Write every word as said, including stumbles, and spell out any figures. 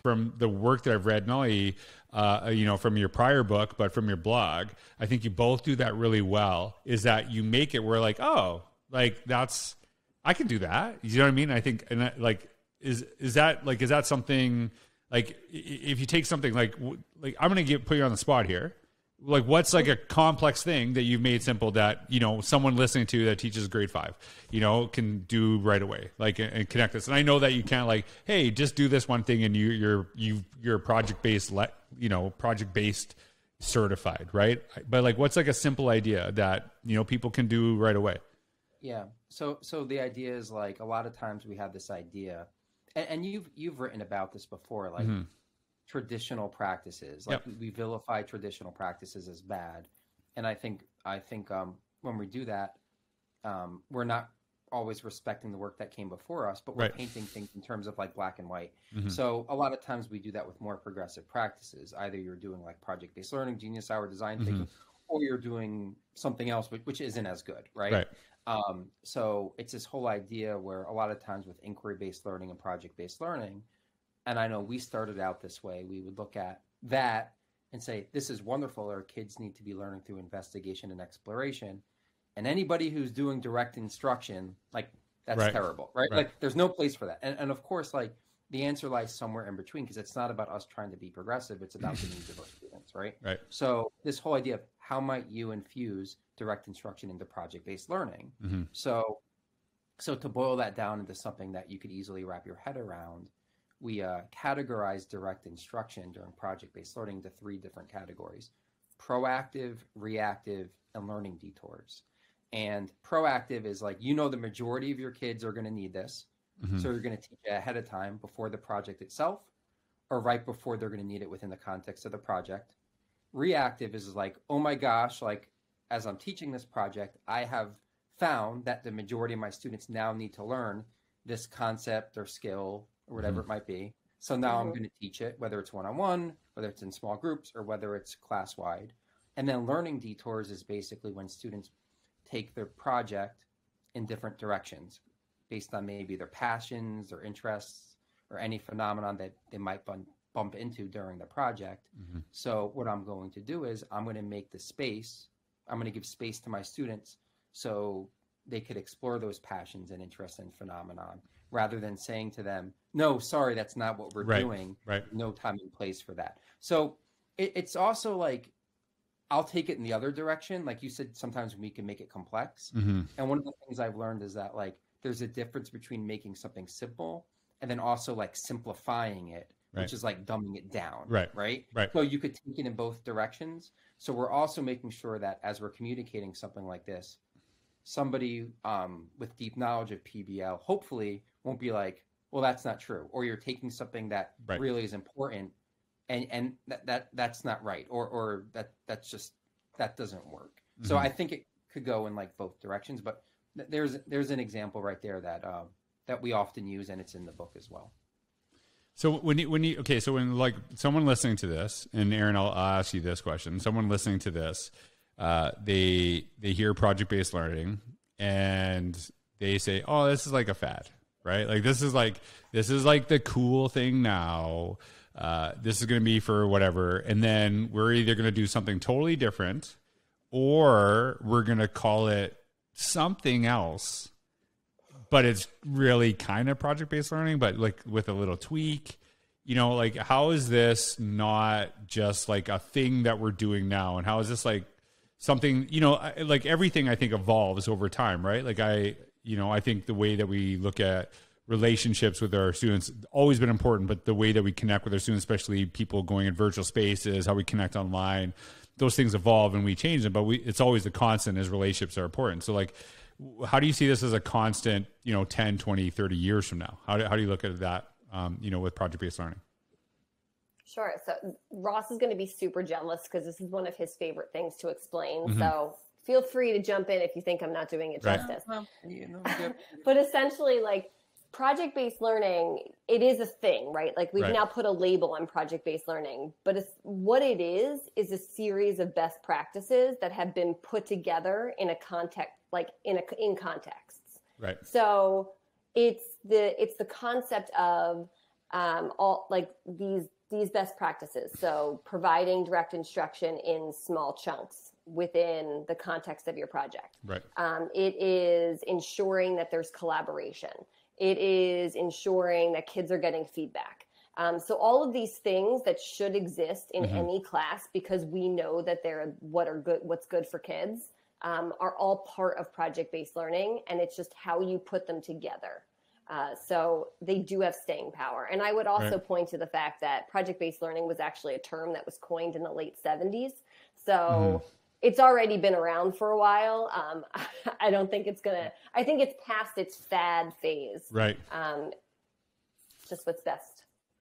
from the work that I've read, not only, uh, you know, from your prior book, but from your blog, I think you both do that really well, is that you make it where like, oh, like that's, I can do that. You know what I mean? I think, and that, like, is, is that like, is that something like, if you take something like, like, I'm going to get, put you on the spot here. Like, what's like a complex thing that you've made simple that, you know, someone listening to that teaches grade five, you know, can do right away, like, and connect this. And I know that you can't like, hey, just do this one thing and you, you're, you, you're project based, le- you know, project based certified, right? But like, what's like a simple idea that, you know, people can do right away? Yeah. So, so the idea is like, a lot of times we have this idea, and, and you've, you've written about this before, like, mm-hmm. traditional practices, like yep. we vilify traditional practices as bad, and I think I think um, when we do that, um, we're not always respecting the work that came before us, but we're right. painting things in terms of like black and white. Mm-hmm. So a lot of times we do that with more progressive practices. Either you're doing like project-based learning, genius hour, design mm-hmm. thinking, or you're doing something else which, which isn't as good, right? Right. Um, so it's this whole idea where a lot of times with inquiry-based learning and project-based learning. And I know we started out this way. We would look at that and say, this is wonderful. Our kids need to be learning through investigation and exploration. And anybody who's doing direct instruction, like, that's right. terrible, right? right? Like, there's no place for that. And, and of course, like, the answer lies somewhere in between, because it's not about us trying to be progressive. It's about the needs of our students, right? Right. So this whole idea of how might you infuse direct instruction into project-based learning? Mm-hmm. So, so to boil that down into something that you could easily wrap your head around, we uh, categorize direct instruction during project-based learning into three different categories: proactive, reactive, and learning detours. And proactive is like, you know, the majority of your kids are going to need this. Mm-hmm. So you're going to teach it ahead of time before the project itself, or right before they're going to need it within the context of the project. Reactive is like, oh my gosh, like as I'm teaching this project, I have found that the majority of my students now need to learn this concept or skill or whatever mm-hmm. it might be. So now mm-hmm. I'm going to teach it, whether it's one-on-one, whether it's in small groups, or whether it's class-wide. And then learning detours is basically when students take their project in different directions based on maybe their passions, their interests, or any phenomenon that they might bump, bump into during the project. Mm-hmm. So what I'm going to do is I'm going to make the space, I'm going to give space to my students so they could explore those passions and interests and phenomenon, rather than saying to them, no, sorry, that's not what we're right. doing. Right. No time and place for that. So it, it's also like, I'll take it in the other direction. Like you said, sometimes we can make it complex. Mm-hmm. And one of the things I've learned is that like, there's a difference between making something simple and then also like simplifying it, right. which is like dumbing it down. Right. Right. Right. So you could take it in both directions. So we're also making sure that as we're communicating something like this, somebody um, with deep knowledge of P B L hopefully won't be like, well, that's not true. Or you're taking something that right. really is important and, and that, that that's not right. Or, or that, that's just, that doesn't work. Mm-hmm. So I think it could go in like both directions, but th- there's, there's an example right there that, um, that we often use, and it's in the book as well. So when you, when you, okay, so when like someone listening to this, and Aaron, I'll, I'll ask you this question, someone listening to this, uh, they, they hear project-based learning and they say, oh, this is like a fad, right? Like, this is like, this is like the cool thing now. Uh, this is going to be for whatever. And then we're either going to do something totally different, or we're going to call it something else, but it's really kind of project-based learning, but like with a little tweak. You know, like, how is this not just like a thing that we're doing now? And how is this like something, you know, like everything I think evolves over time, right? Like I, you know, I think the way that we look at relationships with our students always been important, but the way that we connect with our students, especially people going in virtual spaces, how we connect online, those things evolve and we change them, but we, it's always the constant is relationships are important. So like, how do you see this as a constant, you know, ten, twenty, thirty years from now? How do, how do you look at that, um, you know, with project-based learning? Sure. So Ross is going to be super jealous because this is one of his favorite things to explain. Mm-hmm. So feel free to jump in if you think I'm not doing it right. justice. Well, you know, but essentially, like, project-based learning, it is a thing, right? Like, we've right. now put a label on project-based learning, but it's, what it is, is a series of best practices that have been put together in a context, like in a, in contexts. Right. So it's the, it's the concept of, um, all like these these best practices. So providing direct instruction in small chunks within the context of your project. Right. Um, it is ensuring that there's collaboration. It is ensuring that kids are getting feedback. Um, so all of these things that should exist in mm-hmm. any class, because we know that they're what are good, what's good for kids, um, are all part of project-based learning, and it's just how you put them together. Uh, so they do have staying power. And I would also right. point to the fact that project-based learning was actually a term that was coined in the late seventies. So mm-hmm. it's already been around for a while. Um, I don't think it's going to, I think it's past its fad phase. Right. Um, just what's best